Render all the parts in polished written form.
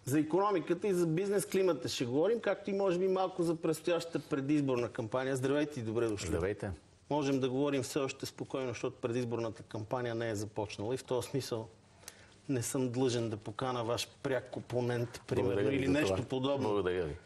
За икономиката и за бизнес климата ще говорим, както и може би малко за предстоящата предизборна кампания. Здравейте и добре дошли. Здравейте. Можем да говорим все още спокойно, защото предизборната кампания не е започнала и в този смисъл не съм длъжен да покана ваш пряк опонент, примерно, или нещо подобно. Благодаря ви.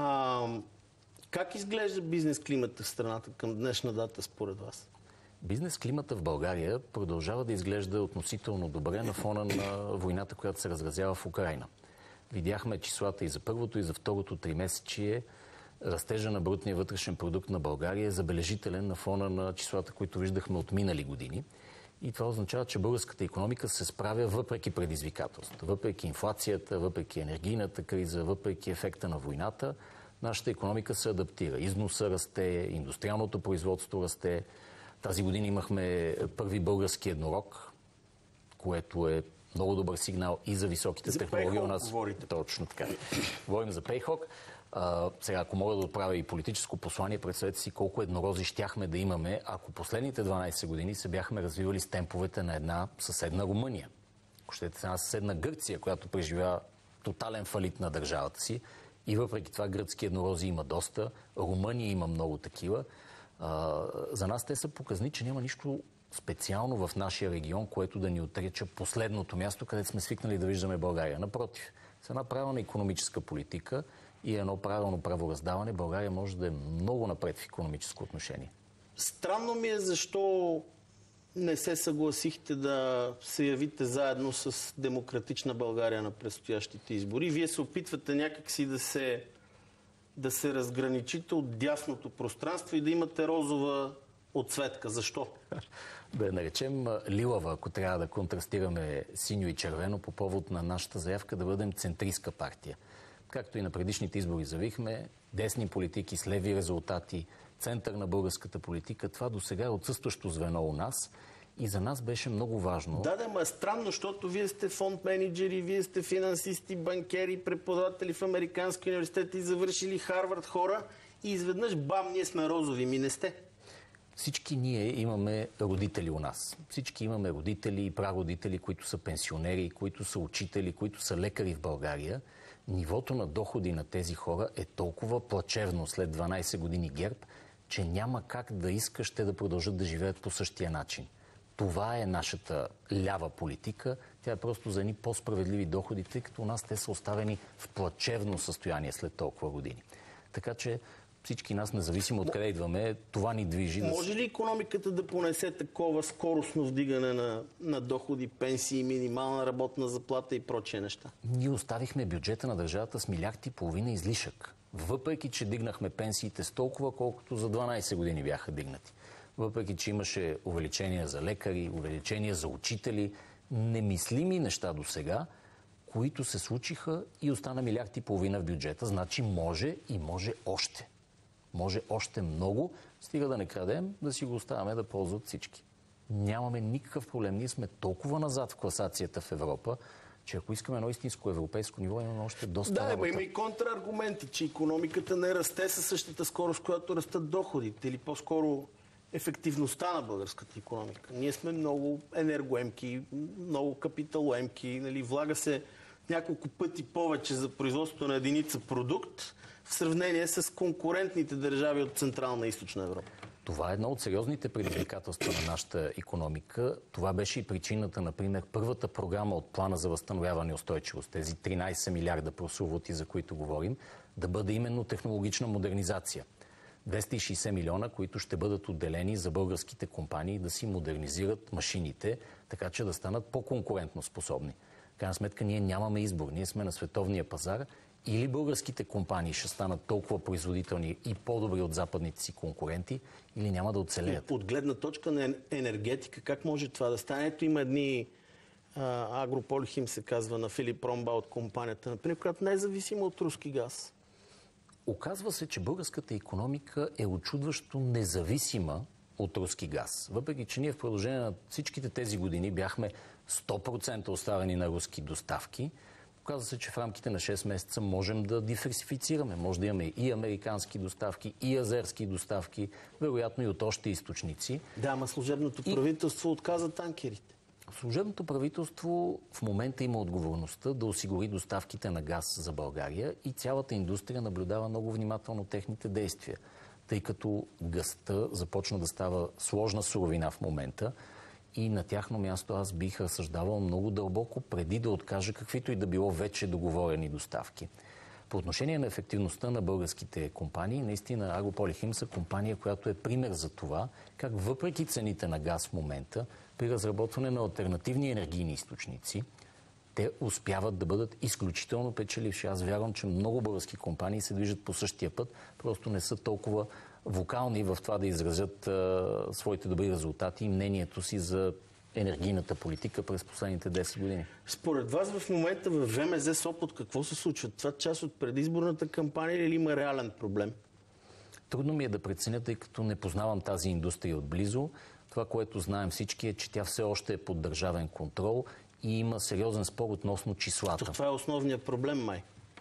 Как изглежда бизнес климата в страната към днешна дата според вас? Бизнес климата в България продължава да изглежда относително добре на фона на войната, която се разразява в Украйна. Видяхме числата и за първото, и за второто тримесечие. Растежа на брутния вътрешен продукт на България е забележителен на фона на числата, които виждахме от минали години. И това означава, че българската икономика се справя въпреки предизвикателствата, въпреки инфлацията, въпреки енергийната криза, въпреки ефекта на войната. Нашата икономика се адаптира. Износа расте, индустриалното производство расте. Тази година имахме първи български еднорог, което е много добър сигнал и за високите технологии у нас. Точно така. Говорим за Payhawk. Сега, ако мога да отправя и политическо послание, представете си колко еднорози щяхме да имаме, ако последните 12 години се бяхме развивали с темповете на една съседна Румъния. Ако щете една съседна Гърция, която преживява тотален фалит на държавата си. И въпреки това гръцки еднорози има доста. Румъния има много такива. За нас те са показни, че няма нищо специално в нашия регион, което да ни отрича последното място, където сме свикнали да виждаме България. Напротив, с една правилна икономическа политика и едно правилно правораздаване, България може да е много напред в икономическо отношение. Странно ми е защо не се съгласихте да се явите заедно с Демократична България на предстоящите избори. Вие се опитвате някакси да се разграничите от дясното пространство и да имате розова отцветка. Защо? Да я наречем лилава, ако трябва да контрастираме синьо и червено по повод на нашата заявка да бъдем центристка партия. Както и на предишните избори завихме, десни политики с леви резултати, център на българската политика, това досега е отсъстващо звено у нас и за нас беше много важно. Да, ма е странно, защото вие сте фонд менеджери, вие сте финансисти, банкери, преподаватели в американски университети, завършили Харвард хора и изведнъж бам, ние сме розови. Ми не сте. Всички ние имаме родители у нас. Всички имаме родители и прародители, които са пенсионери, които са учители, които са лекари в България. Нивото на доходи на тези хора е толкова плачевно след 12 години ГЕРБ, че няма как да искаш те да продължат да живеят по същия начин. Това е нашата лява политика. Тя е просто за едни по-справедливи доходи, тъй като у нас те са оставени в плачевно състояние след толкова години. Така че всички нас, независимо от къде идваме, това ни движи. Може ли икономиката да понесе такова скоростно вдигане на доходи, пенсии, минимална работна заплата и прочие неща? Ние оставихме бюджета на държавата с 1,5 милиарда излишък. Въпреки, че дигнахме пенсиите с толкова, колкото за 12 години бяха дигнати. Въпреки, че имаше увеличения за лекари, увеличения за учители, немислими неща до сега, които се случиха и остана 1,5 милиарда в бюджета. Значи може и може още. Може още много, стига да не крадем, да си го оставяме да ползват всички. Нямаме никакъв проблем. Ние сме толкова назад в класацията в Европа, че ако искаме едно истинско европейско ниво, имаме още доста работа. Има и контраргументи, че икономиката не расте със същата скорост, която растат доходите, или по-скоро ефективността на българската икономика. Ние сме много енергоемки, много капиталоемки, нали, влага се няколко пъти повече за производството на единица продукт в сравнение с конкурентните държави от Централна и Източна Европа. Това е едно от сериозните предизвикателства на нашата икономика. Това беше и причината, например, първата програма от Плана за възстановяване и устойчивост, тези 13 милиарда прословути, за които говорим, да бъде именно технологична модернизация. 260 милиона, които ще бъдат отделени за българските компании да си модернизират машините, така че да станат по-конкурентно способни. В крайна сметка ние нямаме избор. Ние сме на световния пазар. Или българските компании ще станат толкова производителни и по-добри от западните си конкуренти, или няма да оцелеят. От гледна точка на енергетика, как може това да стане? Ето има едни Агрополихим се казва на Филип Ромба от компанията, например, която не е зависима от руски газ. Оказва се, че българската икономика е очудващо независима от руски газ. Въпреки че ние в продължение на всичките тези години бяхме 100% оставени на руски доставки, оказва се, че в рамките на 6 месеца можем да диверсифицираме. Може да имаме и американски доставки, и азерски доставки, вероятно и от още източници. Да, ама служебното правителство отказа танкерите. Служебното правителство в момента има отговорността да осигури доставките на газ за България и цялата индустрия наблюдава много внимателно техните действия, тъй като газта започна да става сложна суровина в момента и на тяхно място аз бих разсъждавал много дълбоко преди да откажа каквито и да било вече договорени доставки. По отношение на ефективността на българските компании, наистина Агрополихим са компания, която е пример за това, как въпреки цените на газ в момента, при разработване на алтернативни енергийни източници, те успяват да бъдат изключително печеливши. Аз вярвам, че много български компании се движат по същия път, просто не са толкова вокални в това да изразят своите добри резултати и мнението си за енергийната политика през последните 10 години. Според вас в момента в ВМЗ Сопот какво се случва? Това част от предизборната кампания или има реален проблем? Трудно ми е да преценя, тъй като не познавам тази индустрия отблизо. Това, което знаем всички е, че тя все още е под държавен контрол и има сериозен спор относно числата. Това е основният проблем, май.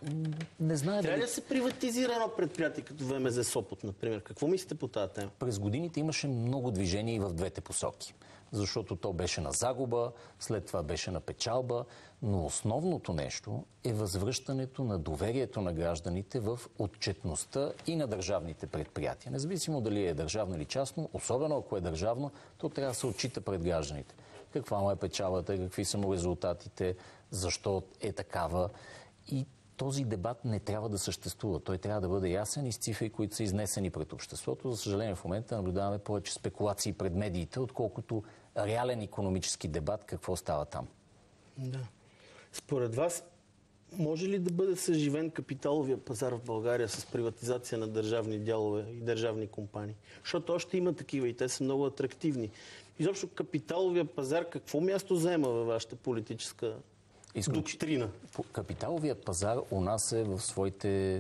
Не знае Трябва ли да се приватизира едно предприятие като ВМЗ Сопот, например? Какво мислите по тази тема? През годините имаше много движения и в двете посоки. Защото то беше на загуба, след това беше на печалба, но основното нещо е възвръщането на доверието на гражданите в отчетността и на държавните предприятия. Независимо дали е държавно или частно, особено ако е държавно, то трябва да се отчита пред гражданите. Каква му е печалбата, какви са му резултатите, защо е такава. И този дебат не трябва да съществува. Той трябва да бъде ясен и с цифри, които са изнесени пред обществото. За съжаление, в момента наблюдаваме повече спекулации пред медиите, отколкото реален икономически дебат, какво става там. Да. Според вас, може ли да бъде съживен капиталовия пазар в България с приватизация на държавни дялове и държавни компании? Защото още има такива и те са много атрактивни. Изобщо капиталовия пазар какво място заема във вашата политическа доктрина? Капиталовият пазар у нас е в своите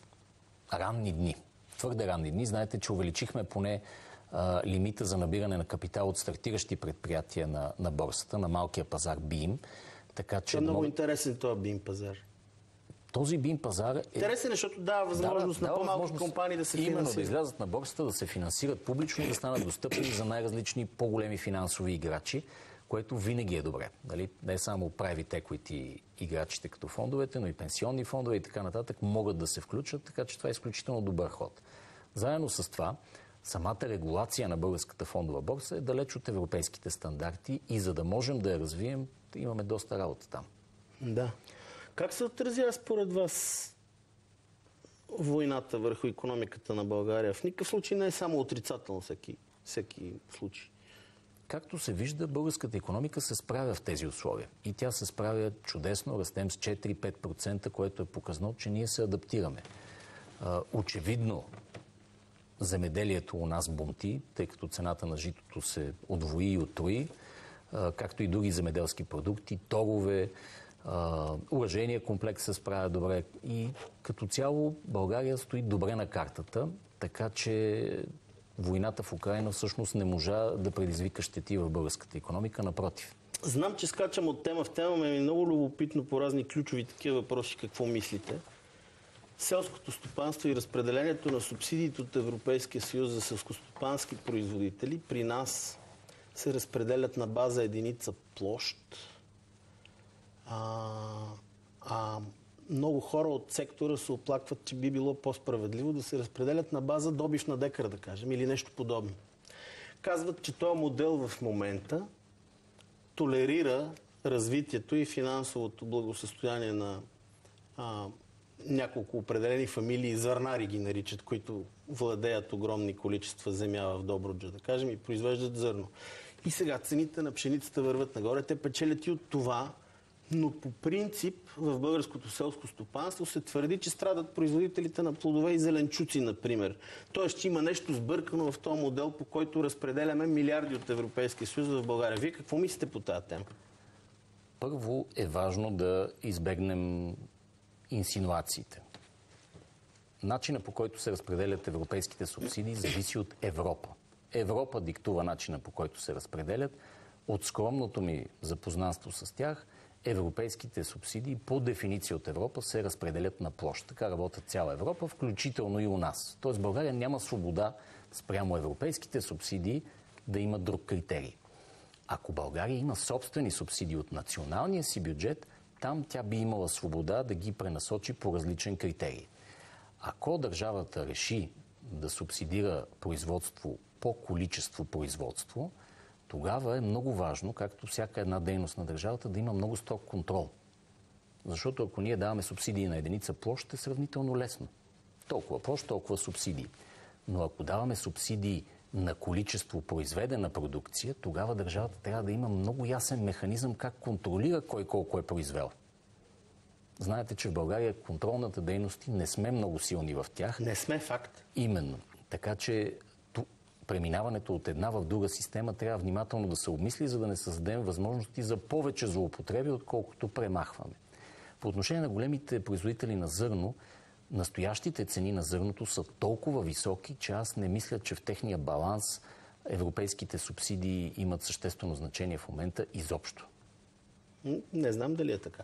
ранни дни. Твърде ранни дни. Знаете, че увеличихме поне лимита за набиране на капитал от стартиращи предприятия на борсата, на малкия пазар БИМ. Така, че е много интересен този БИМ пазар. Този БИМ пазар е... Интересен, защото дава възможност на по-малки компании да се финансират. Именно да излязат на борсата, да се финансират публично и да станат достъпни за най-различни по-големи финансови играчи, което винаги е добре. Нали? Не само private equity играчите като фондовете, но и пенсионни фондове и така нататък могат да се включат, така че това е изключително добър ход. Заедно с това, самата регулация на българската фондова борса е далеч от европейските стандарти и за да можем да я развием, имаме доста работа там. Да. Как се отразява според вас войната върху икономиката на България? В никакъв случай не е само отрицателно всеки случай. Както се вижда, българската икономика се справя в тези условия. И тя се справя чудесно, растем с 4-5%, което е показано, че ние се адаптираме. Очевидно, земеделието у нас бунти, тъй като цената на житото се удвои и оттрои, както и други земеделски продукти, торове, оръжейния комплекс се справя добре. И като цяло България стои добре на картата, така че войната в Украйна всъщност не можа да предизвика щети в българската икономика, напротив. Знам, че скачам от тема в тема, ми е много любопитно по разни ключови такива въпроси, какво мислите. Селското стопанство и разпределението на субсидиите от Европейския съюз за селскостопански производители при нас се разпределят на база единица площ. Много хора от сектора се оплакват, че би било по-справедливо да се разпределят на база добив на декар, да кажем, или нещо подобно. Казват, че този модел в момента толерира развитието и финансовото благосъстояние на няколко определени фамилии, зърнари ги наричат, които владеят огромни количества земя в Добруджа, да кажем, и произвеждат зърно. И сега цените на пшеницата върват нагоре, те печелят и от това, но по принцип в българското селско стопанство се твърди, че страдат производителите на плодове и зеленчуци, например. Тоест, че има нещо сбъркано в този модел, по който разпределяме милиарди от Европейския съюз в България. Вие какво мислите по тази тема? Първо е важно да избегнем инсинуациите. Начина, по който се разпределят европейските субсидии, зависи от Европа. Европа диктува начина, по който се разпределят. От скромното ми запознанство с тях, европейските субсидии по дефиниция от Европа се разпределят на площ. Така работят цяла Европа, включително и у нас. Тоест България няма свобода спрямо европейските субсидии да има друг критерий. Ако България има собствени субсидии от националния си бюджет, там тя би имала свобода да ги пренасочи по различен критерий. Ако държавата реши да субсидира производство по количество производство, тогава е много важно, както всяка една дейност на държавата, да има много строг контрол. Защото ако ние даваме субсидии на единица площ, е сравнително лесно. Толкова площ, толкова субсидии. Но ако даваме субсидии на количество произведена продукция, тогава държавата трябва да има много ясен механизъм как контролира кой колко е произвел. Знаете, че в България контролната дейности не сме много силни в тях. Не сме, факт. Именно. Така че преминаването от една в друга система трябва внимателно да се обмисли, за да не създадем възможности за повече злоупотреби, отколкото премахваме. По отношение на големите производители на зърно, настоящите цени на зърното са толкова високи, че аз не мисля, че в техния баланс европейските субсидии имат съществено значение в момента изобщо. Не знам дали е така.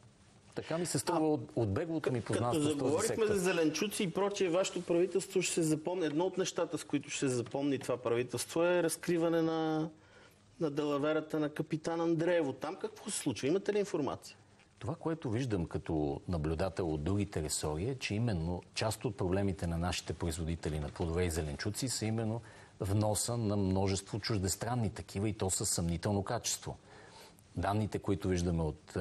Така ми се струва от беглото ми познанство в този сектор. Като заговорихме за зеленчуци и прочее, вашето правителство ще се запомни. Едно от нещата, с които ще се запомни това правителство е разкриване на далаверата на капитан Андреево. Там какво се случва? Имате ли информация? Това, което виждам като наблюдател от другите ресори е, че именно част от проблемите на нашите производители на плодове и зеленчуци са именно вноса на множество чуждестранни такива и то със съмнително качество. Данните, които виждаме от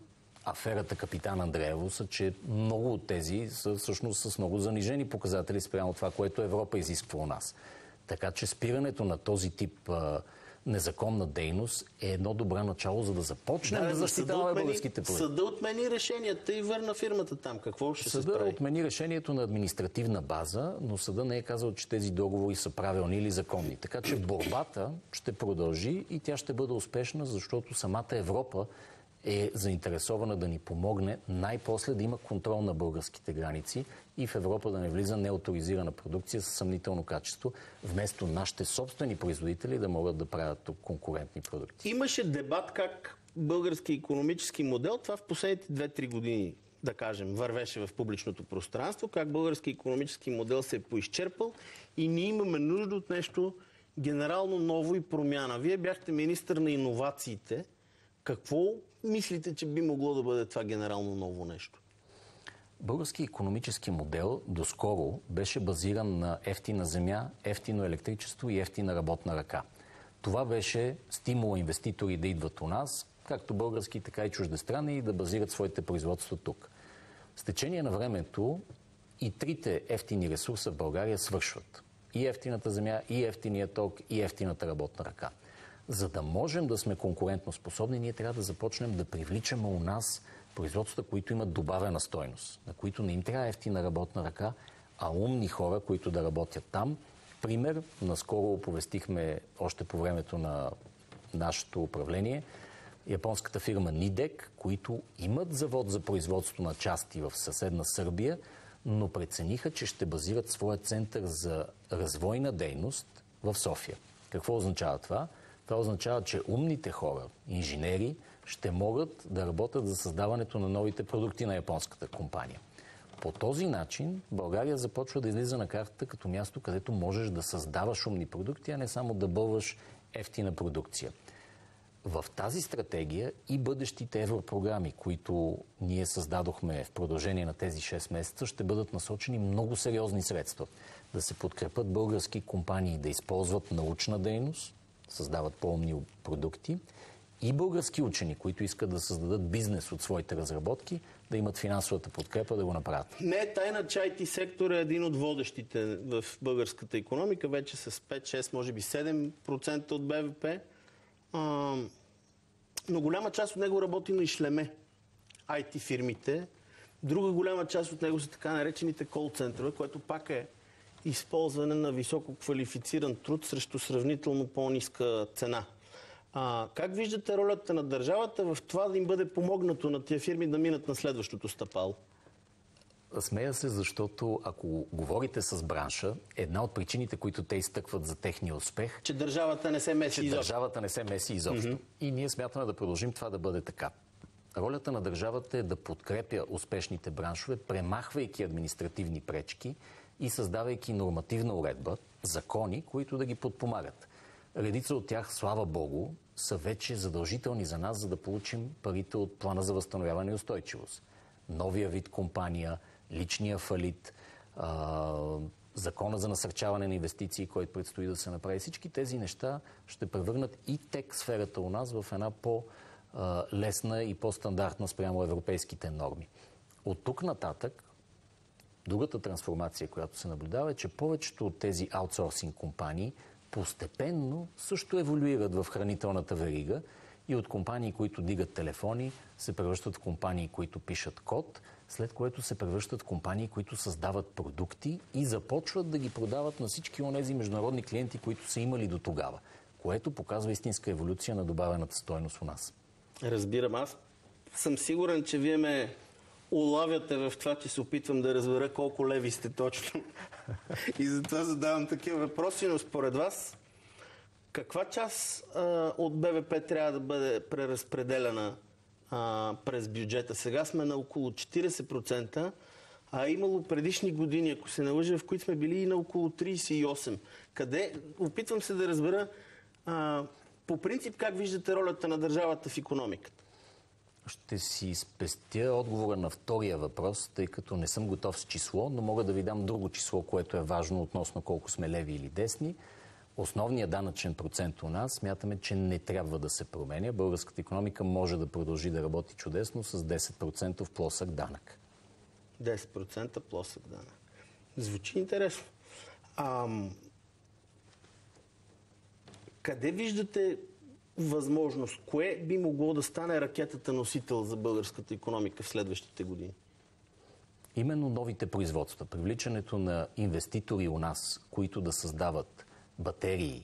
аферата капитан Андреево са, че много от тези са всъщност с много занижени показатели спрямо това, което Европа изисква у нас. Така че спирането на този тип незаконна дейност е едно добро начало, за да започнем да защитаваме българските проекти. Съда отмени решенията и върна фирмата там. Какво ще се прави? Съда отмени решението на административна база, но съда не е казал, че тези договори са правилни или законни. Така че борбата ще продължи и тя ще бъде успешна, защото самата Европа е заинтересована да ни помогне най-после да има контрол на българските граници и в Европа да не влиза неоторизирана продукция със съмнително качество, вместо нашите собствени производители да могат да правят конкурентни продукти. Имаше дебат как български икономически модел, това в последните 2-3 години, да кажем, вървеше в публичното пространство, как български икономически модел се е поизчерпал и ние имаме нужда от нещо генерално ново и промяна. Вие бяхте министър на иновациите. Какво мислите, че би могло да бъде това генерално ново нещо? Български икономически модел доскоро беше базиран на ефтина земя, ефтино електричество и ефтина работна ръка. Това беше стимула инвеститори да идват у нас, както български, така и чуждестранни, и да базират своите производства тук. С течение на времето и трите ефтини ресурса в България свършват. И ефтината земя, и ефтиния ток, и ефтината работна ръка. За да можем да сме конкурентно способни, ние трябва да започнем да привличаме у нас производства, които имат добавена стойност, на които не им трябва ефтина работна ръка, а умни хора, които да работят там. Пример, наскоро оповестихме още по времето на нашето управление, японската фирма Нидек, които имат завод за производство на части в съседна Сърбия, но прецениха, че ще базират своя център за развойна дейност в София. Какво означава това? Това означава, че умните хора, инженери, ще могат да работят за създаването на новите продукти на японската компания. По този начин България започва да излиза на картата като място, където можеш да създаваш умни продукти, а не само да бълваш ефтина продукция. В тази стратегия и бъдещите европрограми, които ние създадохме в продължение на тези 6 месеца, ще бъдат насочени много сериозни средства. Да се подкрепят български компании да използват научна дейност, създават по-умни продукти, и български учени, които искат да създадат бизнес от своите разработки, да имат финансовата подкрепа да го направят. Не е тайна, че IT сектор е един от водещите в българската икономика, вече с 5-6, може би 7% от БВП. Но голяма част от него работи на ишлеме. IT фирмите. Друга голяма част от него са така наречените кол-центрове, което пак е използване на високо квалифициран труд срещу сравнително по-ниска цена. Как виждате ролята на държавата в това да им бъде помогнато на тия фирми да минат на следващото стъпало? Смея се, защото ако говорите с бранша, една от причините, които те изтъкват за техния успех, че държавата не се меси изобщо. И ние смятаме да продължим това да бъде така. Ролята на държавата е да подкрепя успешните браншове, премахвайки административни пречки и създавайки нормативна уредба, закони, които да ги подпомагат. Редица от тях, слава Богу, са вече задължителни за нас, за да получим парите от Плана за възстановяване и устойчивост. Новия вид компания, личния фалит, закона за насърчаване на инвестиции, който предстои да се направи. Всички тези неща ще превърнат и тек сферата у нас в една по-лесна и по-стандартна спрямо европейските норми. От тук нататък, другата трансформация, която се наблюдава, е, че повечето от тези аутсорсинг компании постепенно също еволюират в хранителната верига и от компании, които дигат телефони, се превръщат в компании, които пишат код, след което се превръщат в компании, които създават продукти и започват да ги продават на всички онези международни клиенти, които са имали до тогава, което показва истинска еволюция на добавената стойност у нас. Разбирам. Аз съм сигурен, че вие ме улавяте в това, че се опитвам да разбера колко леви сте точно. И затова задавам такива въпроси, но според вас, каква част от БВП трябва да бъде преразпределена през бюджета? Сега сме на около 40%, а имало предишни години, ако се не лъжа, в които сме били и на около 38%. Къде? Опитвам се да разбера по принцип как виждате ролята на държавата в икономиката. Ще си спестя отговора на втория въпрос, тъй като не съм готов с число, но мога да ви дам друго число, което е важно относно колко сме леви или десни. Основният данъчен процент у нас смятаме, че не трябва да се променя. Българската икономика може да продължи да работи чудесно с 10% плосък данък. 10% плосък данък. Звучи интересно. Къде виждате възможност? Кое би могло да стане ракетата носител за българската икономика в следващите години? Именно новите производства, привличането на инвеститори у нас, които да създават батерии,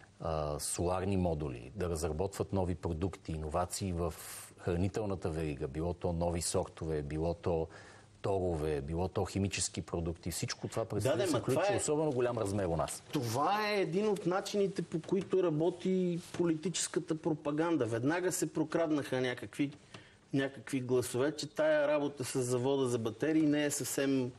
соларни модули, да разработват нови продукти, иновации в хранителната верига, било то нови сортове, било то торове, било то химически продукти. Всичко това предстои да се включи особено голям размер у нас. Това е един от начините, по които работи политическата пропаганда. Веднага се прокраднаха някакви гласове, че тая работа с завода за батерии не е съвсем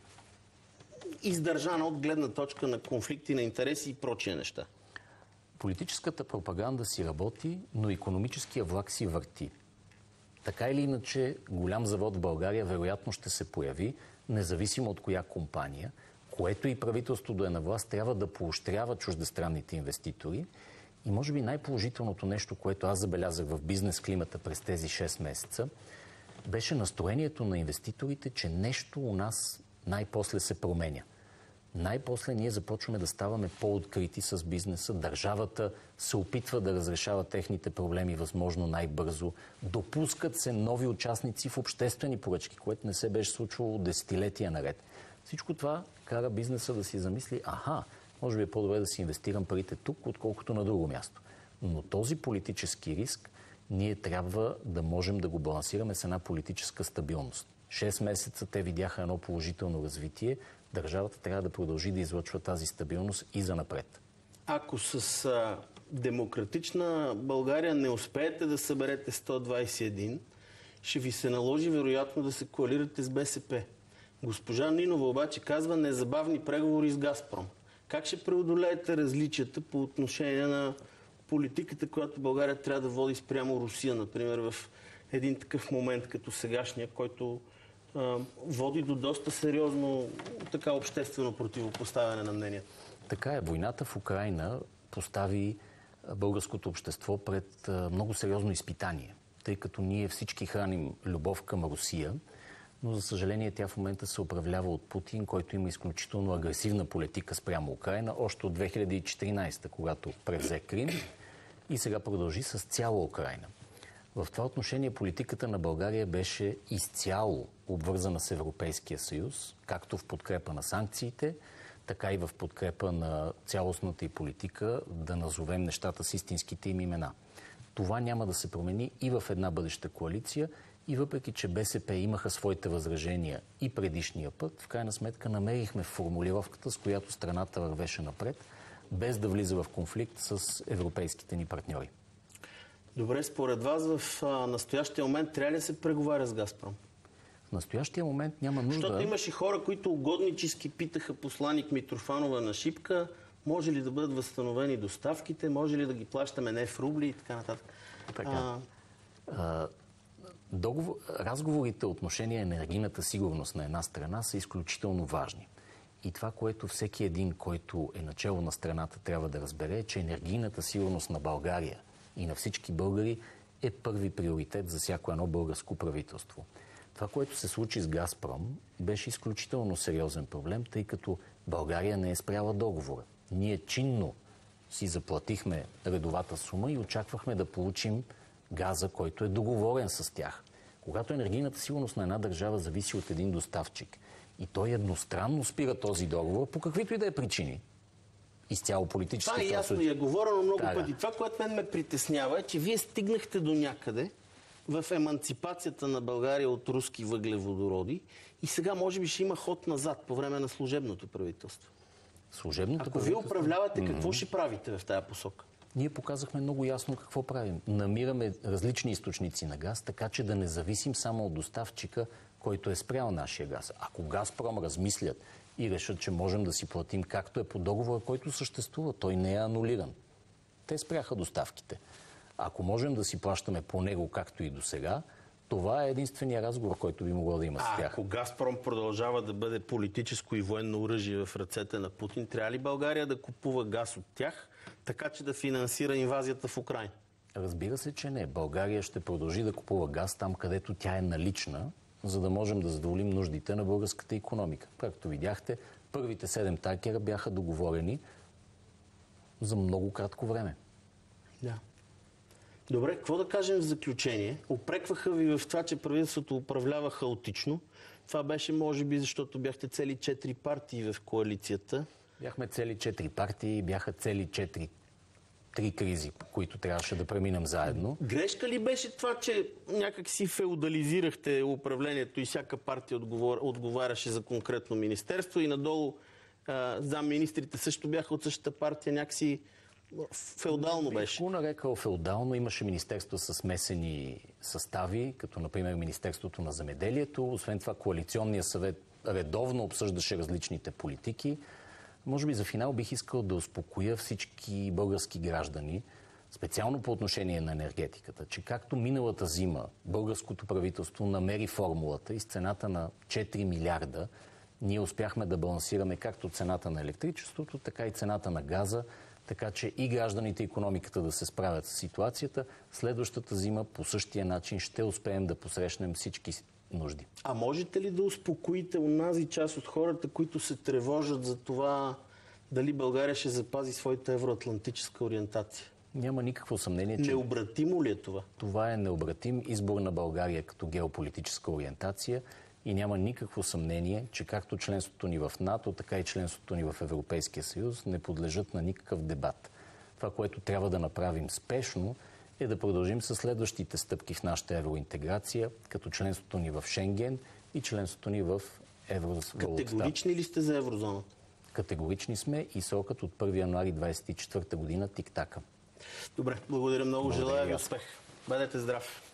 издържана от гледна точка на конфликти на интереси и прочие неща. Политическата пропаганда си работи, но икономическия влак си върти. Така или иначе, голям завод в България вероятно ще се появи, независимо от коя компания, което и правителството да е на власт, трябва да поощрява чуждестранните инвеститори. И може би най-положителното нещо, което аз забелязах в бизнес климата през тези 6 месеца, беше настроението на инвеститорите, че нещо у нас най-после се променя. Най-после ние започваме да ставаме по-открити с бизнеса. Държавата се опитва да разрешава техните проблеми възможно най-бързо. Допускат се нови участници в обществени поръчки, което не се беше случвало десетилетия наред. Всичко това кара бизнеса да си замисли, може би е по-добре да си инвестирам парите тук, отколкото на друго място. Но този политически риск ние трябва да можем да го балансираме с една политическа стабилност. 6 месеца те видяха едно положително развитие. Държавата трябва да продължи да излъчва тази стабилност и занапред. Ако с демократична България не успеете да съберете 121, ще ви се наложи вероятно да се коалирате с БСП. Госпожа Нинова обаче казва незабавни преговори с Газпром. Как ще преодолеете различията по отношение на политиката, която България трябва да води спрямо Русия, например, в един такъв момент като сегашния, който води до доста сериозно така обществено противопоставяне на мнението? Така е. Войната в Украйна постави българското общество пред много сериозно изпитание, тъй като ние всички храним любов към Русия, но за съжаление тя в момента се управлява от Путин, който има изключително агресивна политика спрямо Украйна, още от 2014, когато превзе Крим и сега продължи с цяла Украйна. В това отношение политиката на България беше изцяло обвързана с Европейския съюз, както в подкрепа на санкциите, така и в подкрепа на цялостната и политика да назовем нещата с истинските им имена. Това няма да се промени и в една бъдеща коалиция и въпреки, че БСП имаха своите възражения и предишния път, в крайна сметка намерихме формулировката, с която страната вървеше напред, без да влиза в конфликт с европейските ни партньори. Добре, според вас в настоящия момент трябва ли да се преговаря с Газпром? В настоящия момент няма нужда. Защото имаше хора, които угоднически питаха посланик Митрофанова на Шипка, Може ли да бъдат възстановени доставките? Може ли да ги плащаме не в рубли и така нататък? Така. Разговорите отношение енергийната сигурност на една страна са изключително важни. И това, което всеки един, който е начело на страната, трябва да разбере, е, че енергийната сигурност на България и на всички българи е първи приоритет за всяко едно българско правителство. Това, което се случи с Газпром, беше изключително сериозен проблем, тъй като България не е спряла договора. Ние чинно си заплатихме редовата сума и очаквахме да получим газа, който е договорен с тях. Когато енергийната сигурност на една държава зависи от един доставчик и той едностранно спира този договор, по каквито и да е причини, изцяло политически... Това е ясно и е говорено много пъти. Това, което мен ме притеснява, е, че вие стигнахте до някъде в еманципацията на България от руски въглеводороди и сега може би ще има ход назад по време на служебното правителство. Ако вие управлявате, какво ще правите в тая посока? Ние показахме много ясно какво правим. Намираме различни източници на газ, така че да не зависим само от доставчика, който е спрял нашия газ. Ако Газпром размислят и решат, че можем да си платим както е по договора, който съществува, той не е анулиран. Те спряха доставките. Ако можем да си плащаме по него както и до сега, това е единствения разговор, който би могло да има с тях. Ако Газпром продължава да бъде политическо и военно оръжие в ръцете на Путин, трябва ли България да купува газ от тях, така че да финансира инвазията в Украйна? Разбира се, че не. България ще продължи да купува газ там, където тя е налична, за да можем да задоволим нуждите на българската икономика. Както видяхте, първите 7 танкера бяха договорени за много кратко време. Да. Добре, какво да кажем в заключение? Упрекваха ви в това, че правителството управлява хаотично. Това беше, може би, защото бяхте цели 4 партии в коалицията. Бяхме цели 4 партии, бяха цели 3 кризи, които трябваше да преминем заедно. Грешка ли беше това, че някак си феодализирахте управлението и всяка партия отговаряше за конкретно министерство и надолу замминистрите също бяха от същата партия, някакси феодално беше? Бих го нарекал феодално. Имаше министерства с смесени състави, като например Министерството на земеделието. Освен това, коалиционният съвет редовно обсъждаше различните политики. Може би за финал бих искал да успокоя всички български граждани, специално по отношение на енергетиката, че както миналата зима българското правителство намери формулата и с цената на 4 милиарда ние успяхме да балансираме както цената на електричеството, така и цената на газа, така че и гражданите и икономиката да се справят с ситуацията. Следващата зима по същия начин ще успеем да посрещнем всички нужди. А можете ли да успокоите онази част от хората, които се тревожат за това дали България ще запази своята евроатлантическа ориентация? Няма никакво съмнение, че... Необратимо ли е това? Това е необратим избор на България като геополитическа ориентация и няма никакво съмнение, че както членството ни в НАТО, така и членството ни в Европейския съюз не подлежат на никакъв дебат. Това, което трябва да направим спешно, е да продължим със следващите стъпки в нашата евроинтеграция, като членството ни в Шенген и членството ни в Еврозоната. Категорични ли сте за еврозоната? Категорични сме и срокът от 1 януари 2024 година тик-така. Добре, благодаря много. Желая ви успех. Бъдете здрав.